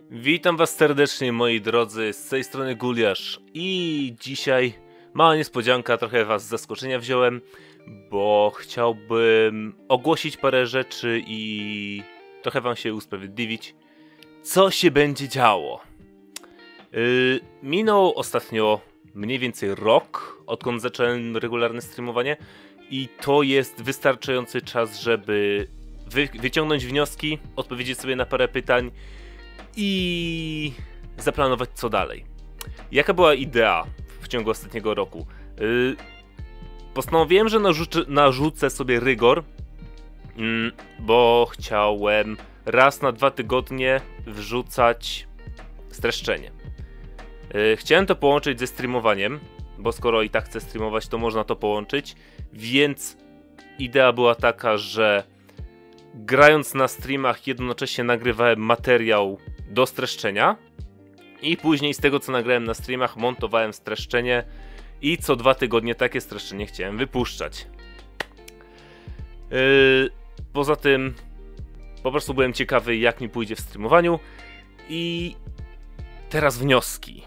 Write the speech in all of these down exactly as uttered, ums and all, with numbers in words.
Witam was serdecznie, moi drodzy, z tej strony Guliasz i dzisiaj mała niespodzianka, trochę was z zaskoczenia wziąłem, bo chciałbym ogłosić parę rzeczy i trochę wam się usprawiedliwić, co się będzie działo. Yy, minął ostatnio mniej więcej rok, odkąd zacząłem regularne streamowanie i to jest wystarczający czas, żeby wy wyciągnąć wnioski, odpowiedzieć sobie na parę pytań i zaplanować co dalej. Jaka była idea w ciągu ostatniego roku? Yy, postanowiłem, że narzucę, narzucę sobie rygor, yy, bo chciałem raz na dwa tygodnie wrzucać streszczenie. Yy, chciałem to połączyć ze streamowaniem, bo skoro i tak chcę streamować, to można to połączyć, więc idea była taka, że grając na streamach jednocześnie nagrywałem materiał do streszczenia i później z tego, co nagrałem na streamach, montowałem streszczenie i co dwa tygodnie takie streszczenie chciałem wypuszczać. Yy, poza tym po prostu byłem ciekawy, jak mi pójdzie w streamowaniu i teraz wnioski.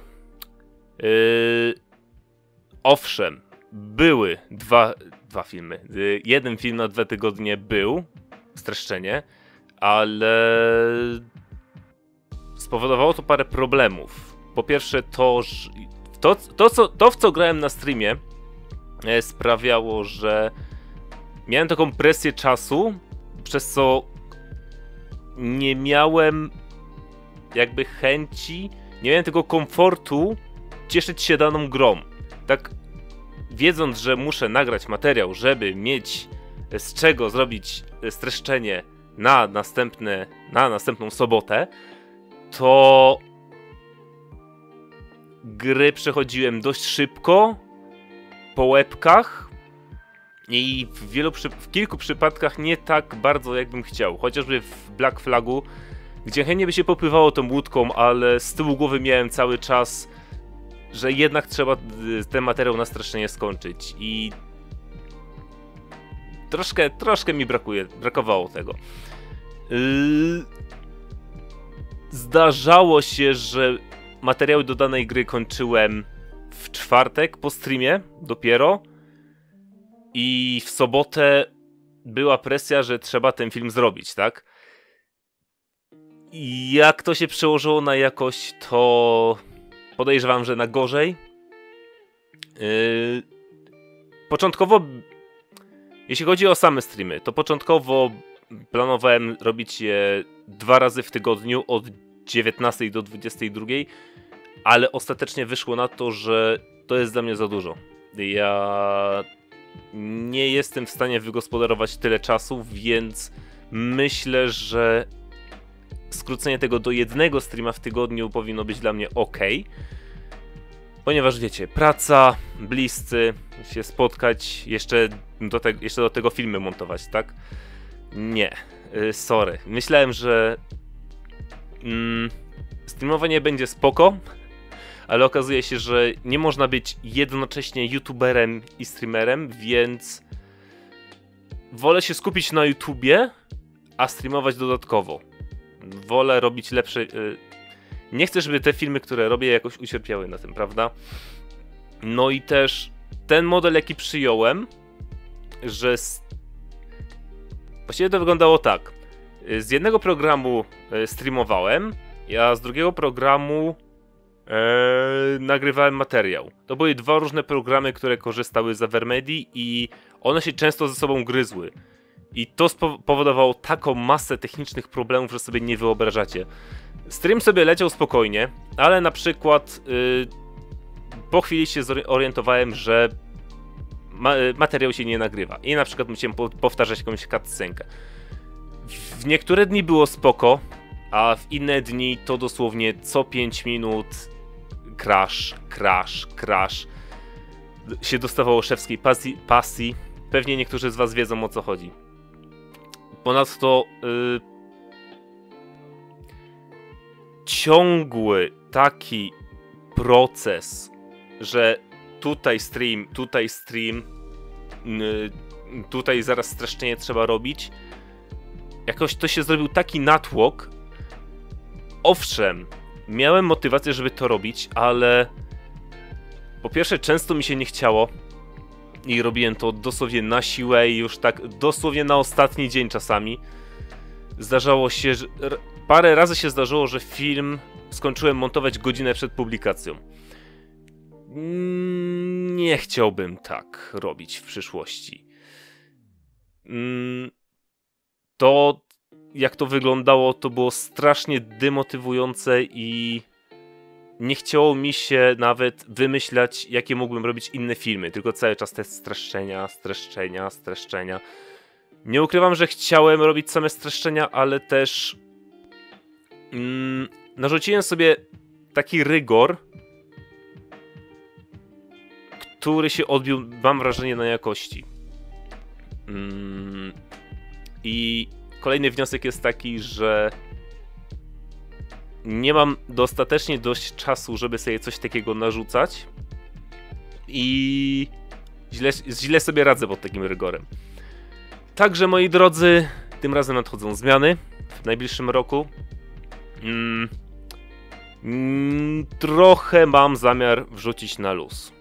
Yy, owszem, były dwa, dwa filmy. Yy, jeden film na dwa tygodnie był, streszczenie, ale spowodowało to parę problemów. Po pierwsze to, że to, to, co, to w co grałem na streamie e, sprawiało, że miałem taką presję czasu, przez co nie miałem jakby chęci, nie miałem tego komfortu cieszyć się daną grą. Tak wiedząc, że muszę nagrać materiał, żeby mieć z czego zrobić streszczenie na następne, na następną sobotę, to gry przechodziłem dość szybko, po łebkach i w, wielu, w kilku przypadkach nie tak bardzo, jakbym chciał. Chociażby w Black Flagu, gdzie chętnie by się popływało tą łódką, ale z tyłu głowy miałem cały czas, że jednak trzeba ten materiał na streszczenie skończyć i troszkę, troszkę mi brakuje, brakowało tego. Yy... Zdarzało się, że materiały do danej gry kończyłem w czwartek po streamie dopiero i w sobotę była presja, że trzeba ten film zrobić, tak? I jak to się przełożyło na jakość, to podejrzewam, że na gorzej. Yy... Początkowo, jeśli chodzi o same streamy, to początkowo planowałem robić je dwa razy w tygodniu od dziewiętnastej do dwudziestej drugiej, ale ostatecznie wyszło na to, że to jest dla mnie za dużo. Ja nie jestem w stanie wygospodarować tyle czasu, więc myślę, że skrócenie tego do jednego streama w tygodniu powinno być dla mnie ok. Ponieważ wiecie, praca, bliscy, się spotkać, jeszcze do, te, jeszcze do tego filmy montować, tak? Nie, yy, sorry. Myślałem, że mm, streamowanie będzie spoko, ale okazuje się, że nie można być jednocześnie youtuberem i streamerem, więc wolę się skupić na YouTubie, a streamować dodatkowo. Wolę robić lepsze... Yy, nie chcę, żeby te filmy, które robię, jakoś ucierpiały na tym, prawda? No i też ten model, jaki przyjąłem, że właściwie to wyglądało tak. Z jednego programu streamowałem, a z drugiego programu e, nagrywałem materiał. To były dwa różne programy, które korzystały z Avermedii i one się często ze sobą gryzły. I to spowodowało taką masę technicznych problemów, że sobie nie wyobrażacie. Stream sobie leciał spokojnie, ale na przykład yy, po chwili się zorientowałem, że ma materiał się nie nagrywa i na przykład musiałem po powtarzać jakąś cutscenkę. W niektóre dni było spoko, a w inne dni to dosłownie co pięć minut crash, crash, crash. Się dostawało szewskiej pasji, pasji. Pewnie niektórzy z was wiedzą, o co chodzi. Ponadto yy, ciągły taki proces, że tutaj stream, tutaj stream, yy, tutaj zaraz streszczenie trzeba robić. Jakoś to się zrobił taki natłok, owszem, miałem motywację, żeby to robić, ale po pierwsze często mi się nie chciało i robiłem to dosłownie na siłę i już tak dosłownie na ostatni dzień czasami. Zdarzało się, że parę razy się zdarzyło, że film skończyłem montować godzinę przed publikacją. Nie chciałbym tak robić w przyszłości. To, jak to wyglądało, to było strasznie demotywujące i nie chciało mi się nawet wymyślać, jakie mógłbym robić inne filmy, tylko cały czas te streszczenia, streszczenia, streszczenia. Nie ukrywam, że chciałem robić same streszczenia, ale też mm, narzuciłem sobie taki rygor, który się odbił, mam wrażenie, na jakości. Mm, I kolejny wniosek jest taki, że nie mam dostatecznie dość czasu, żeby sobie coś takiego narzucać i źle, źle sobie radzę pod takim rygorem. Także, moi drodzy, tym razem nadchodzą zmiany w najbliższym roku. Mm, mm, trochę mam zamiar wrzucić na luz.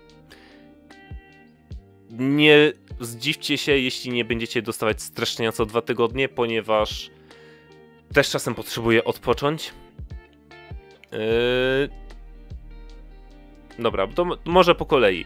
Nie zdziwcie się, jeśli nie będziecie dostawać streszczenia co dwa tygodnie, ponieważ też czasem potrzebuję odpocząć. Yy... Dobra, to może po kolei.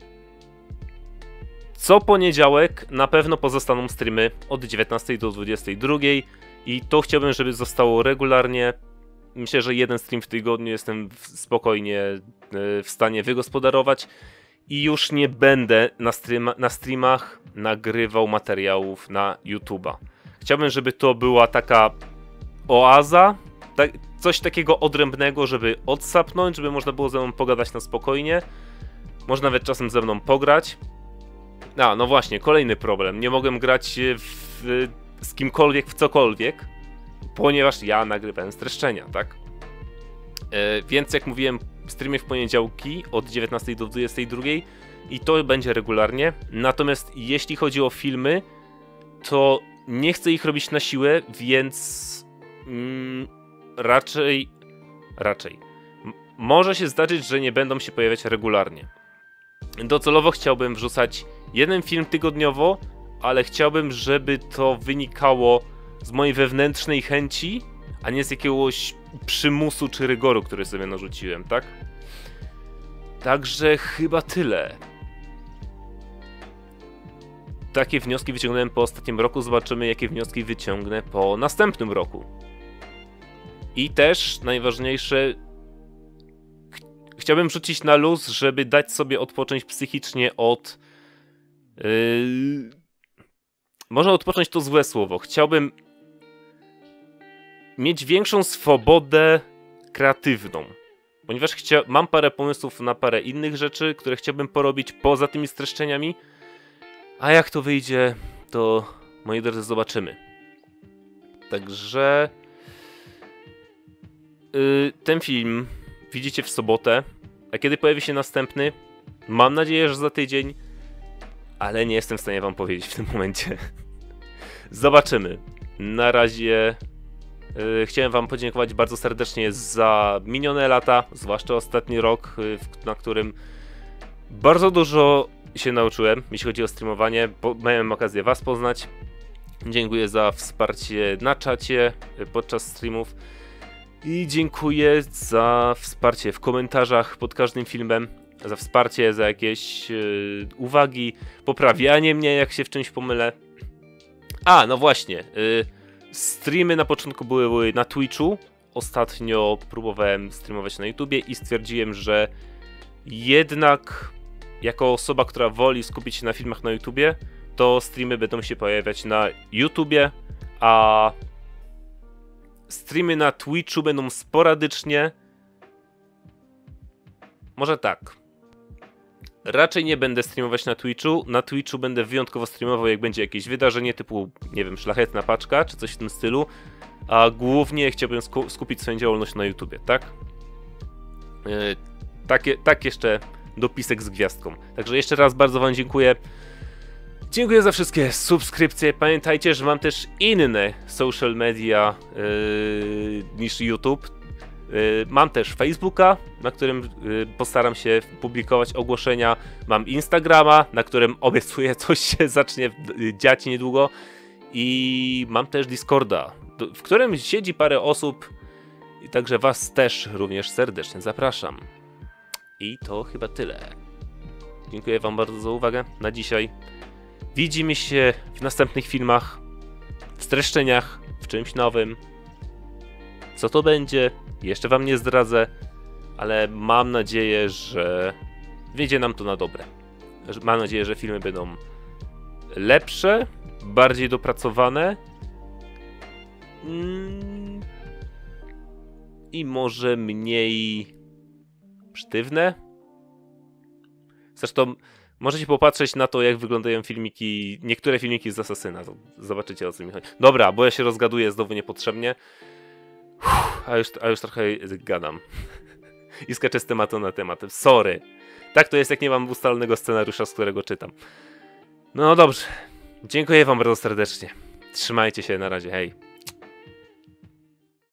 Co poniedziałek na pewno pozostaną streamy od dziewiętnastej do dwudziestej drugiej i to chciałbym, żeby zostało regularnie. Myślę, że jeden stream w tygodniu jestem spokojnie w stanie wygospodarować i już nie będę na, streama, na streamach nagrywał materiałów na YouTube'a. Chciałbym, żeby to była taka oaza, tak, coś takiego odrębnego, żeby odsapnąć, żeby można było ze mną pogadać na spokojnie. Można nawet czasem ze mną pograć. A, no właśnie, kolejny problem. Nie mogłem grać w, z kimkolwiek w cokolwiek, ponieważ ja nagrywałem streszczenia, tak? E, więc jak mówiłem, streamy w poniedziałki od dziewiętnastej do dwudziestej drugiej i to będzie regularnie. Natomiast jeśli chodzi o filmy, to nie chcę ich robić na siłę, więc mm, raczej, raczej M może się zdarzyć, że nie będą się pojawiać regularnie. Docelowo chciałbym wrzucać jeden film tygodniowo, ale chciałbym, żeby to wynikało z mojej wewnętrznej chęci, a nie z jakiegoś przymusu czy rygoru, który sobie narzuciłem, tak? Także chyba tyle. Takie wnioski wyciągnąłem po ostatnim roku, zobaczymy, jakie wnioski wyciągnę po następnym roku. I też najważniejsze, ch chciałbym rzucić na luz, żeby dać sobie odpocząć psychicznie od... Yy... Może odpocząć to złe słowo. Chciałbym mieć większą swobodę kreatywną. Ponieważ chcia... mam parę pomysłów na parę innych rzeczy, które chciałbym porobić poza tymi streszczeniami. A jak to wyjdzie, to moi drodzy zobaczymy. Także... Yy, ten film widzicie w sobotę. A kiedy pojawi się następny? Mam nadzieję, że za tydzień. Ale nie jestem w stanie wam powiedzieć w tym momencie. Zobaczymy. Na razie yy, chciałem wam podziękować bardzo serdecznie za minione lata, zwłaszcza ostatni rok, yy, na którym bardzo dużo się nauczyłem, jeśli chodzi o streamowanie, bo miałem okazję was poznać. Dziękuję za wsparcie na czacie yy, podczas streamów i dziękuję za wsparcie w komentarzach pod każdym filmem. Za wsparcie, za jakieś yy, uwagi, poprawianie mnie, jak się w czymś pomylę. A, no właśnie. Yy, streamy na początku były, były na Twitchu. Ostatnio próbowałem streamować na YouTubie i stwierdziłem, że jednak jako osoba, która woli skupić się na filmach na YouTubie, to streamy będą się pojawiać na YouTubie, a streamy na Twitchu będą sporadycznie. Może tak. Raczej nie będę streamować na Twitchu. Na Twitchu będę wyjątkowo streamował, jak będzie jakieś wydarzenie typu, nie wiem, szlachetna paczka, czy coś w tym stylu. A głównie chciałbym sku skupić swoją działalność na YouTubie, tak? Yy, takie, tak jeszcze dopisek z gwiazdką. Także jeszcze raz bardzo wam dziękuję. Dziękuję za wszystkie subskrypcje. Pamiętajcie, że mam też inne social media yy, niż YouTube. Mam też Facebooka, na którym postaram się publikować ogłoszenia. Mam Instagrama, na którym obiecuję, coś się zacznie dziać niedługo. I mam też Discorda, w którym siedzi parę osób. I także was też również serdecznie zapraszam. I to chyba tyle. Dziękuję wam bardzo za uwagę na dzisiaj. Widzimy się w następnych filmach, w streszczeniach, w czymś nowym. Co to będzie? Jeszcze wam nie zdradzę, ale mam nadzieję, że wyjdzie nam to na dobre. Mam nadzieję, że filmy będą lepsze, bardziej dopracowane mm, i może mniej sztywne. Zresztą możecie popatrzeć na to, jak wyglądają filmiki, niektóre filmiki z Asasyna. To zobaczycie, o co mi chodzi. Dobra, bo ja się rozgaduję znowu niepotrzebnie. Uff, a, już, a już trochę gadam. I skaczę z tematu na temat. Sorry. Tak to jest, jak nie mam ustalonego scenariusza, z którego czytam. No dobrze. Dziękuję wam bardzo serdecznie. Trzymajcie się, na razie, hej.